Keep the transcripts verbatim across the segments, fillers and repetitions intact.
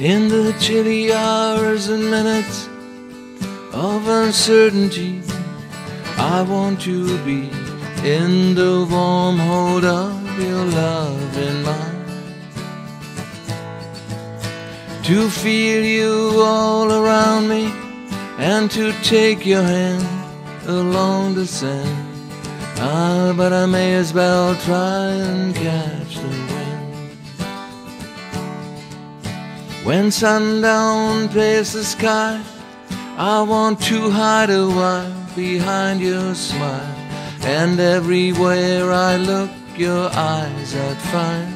In the chilly hours and minutes of uncertainty, I want to be in the warm hold of your love in mine, to feel you all around me and to take your hand along the sand. Ah, but I may as well try and catch the wind. When sundown paints the sky, I want to hide a while behind your smile, and everywhere I look your eyes I'd find.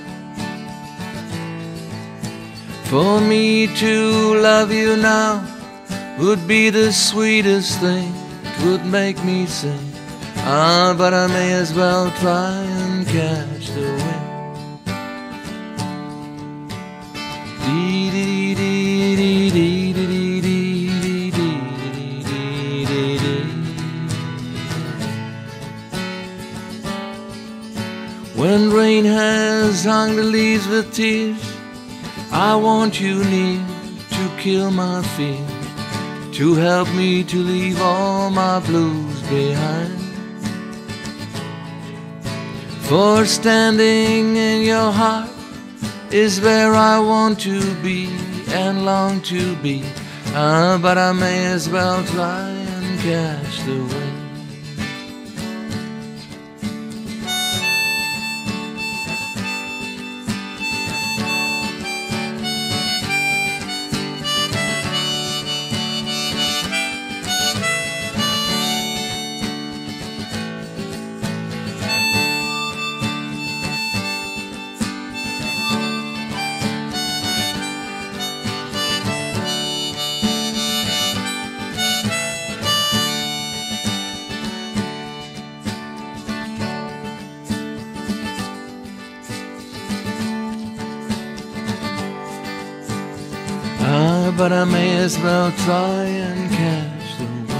For me to love you now would be the sweetest thing, it would make me sing. Ah, but I may as well try and catch the wind. Dee dee dee dee dee dee dee dee dee dee dee. When rain has hung the leaves with tears, I want you near to kill my fear, to help me to leave all my blues behind. For standing in your heart is where I want to be and long to be. Ah, but I may as well try and catch the wind. Ah, but I may as well try and catch the wind.